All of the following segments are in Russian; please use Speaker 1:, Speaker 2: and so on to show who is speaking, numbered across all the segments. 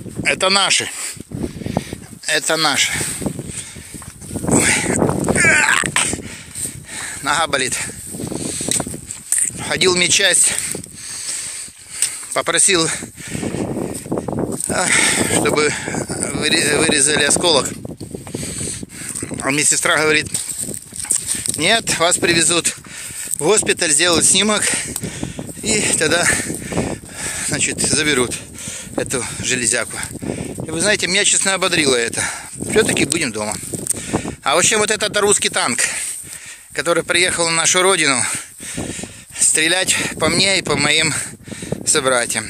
Speaker 1: Это наши. Это наши. Ой. Нога болит. Ходил в медчасть. Попросил, чтобы вырезали осколок. А медсестра говорит: нет, вас привезут в госпиталь, сделают снимок, и тогда, значит, заберут эту железяку. И вы знаете, меня, честно, ободрило это. Все-таки будем дома. А вообще, вот этот русский танк, который приехал на нашу родину стрелять по мне и по моим собратьям.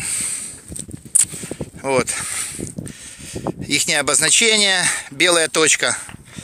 Speaker 1: Вот. Ихнее обозначение, белая точка.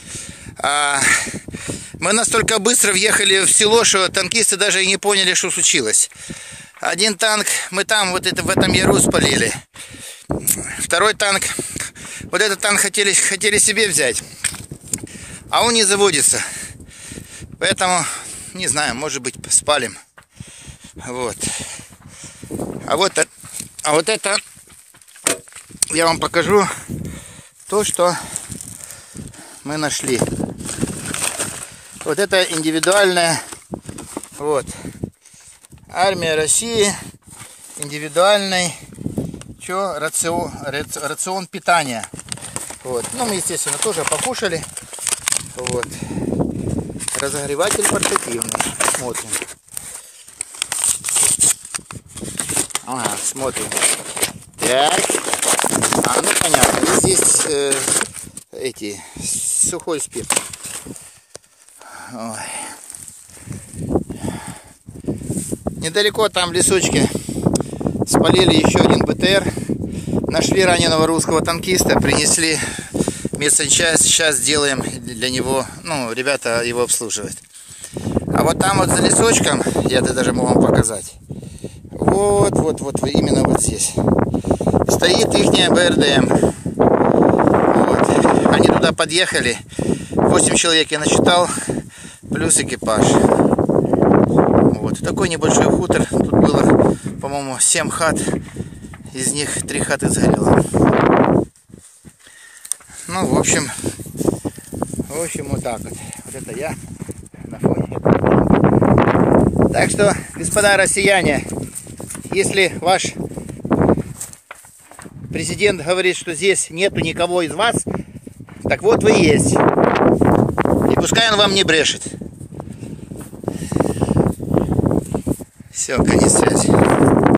Speaker 1: Мы настолько быстро въехали в село, что танкисты даже и не поняли, что случилось. Один танк мы там, вот это, в этом яру спалили. Второй танк, вот этот танк хотели себе взять. А он не заводится. Поэтому, не знаю, может быть, спалим. Вот. А вот это я вам покажу то, что мы нашли. Вот это индивидуальная, вот, армия России, индивидуальный рацион питания. Вот. Ну, мы, естественно, тоже покушали. Вот. Разогреватель портативный. Смотрим. Ага, смотрим. Так. Ну понятно. Здесь эти сухой спирт. Ой. Недалеко там в лесочке спалили еще один БТР. Нашли раненого русского танкиста, принесли в медсанчасть. Сейчас делаем для него, ну, ребята его обслуживают. А вот там вот за лесочком, я это даже могу вам показать. Вот, именно вот здесь стоит ихняя БРДМ. Вот. Они туда подъехали. 8 человек я насчитал, плюс экипаж. Вот. Такой небольшой хутор. Тут было, по-моему, 7 хат. Из них 3 хаты сгорело. Ну, в общем, вот так вот. Вот это я на фоне этого. Так что, господа россияне, если ваш президент говорит, что здесь нету никого из вас, так вот вы есть. И пускай он вам не брешет. Все, конец связи.